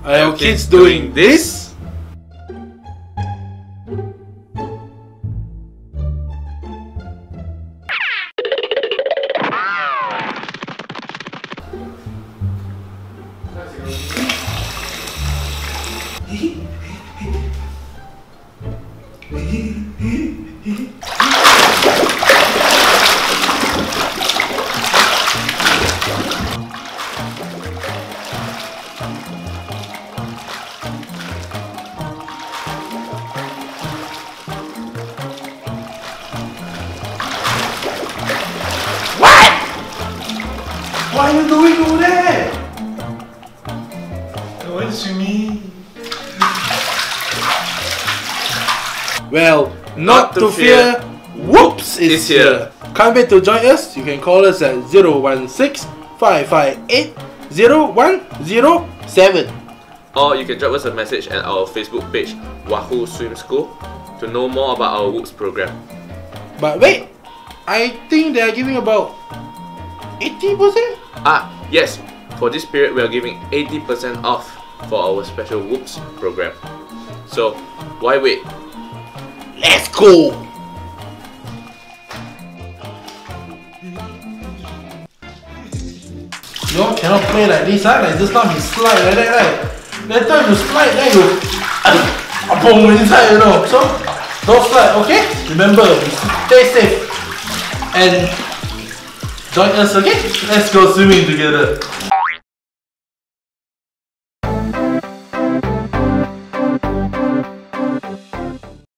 Are your kids doing this? What are you doing over there? What do you mean? Well, not to fear, WOOPS is here. Can't wait to join us? You can call us at 016-558-0107. Or you can drop us a message at our Facebook page, WAHOO Swim School, to know more about our WOOPS program. But wait, I think they are giving about 80%? Yes, for this period we are giving 80% off for our special WOOPS program. So, why wait? Let's go! You all cannot play like this, huh? Like this time you slide like that, right? That time you slide, then you boom inside, you know. So, don't slide, okay? Remember, stay safe and join us, okay? Let's go swimming together.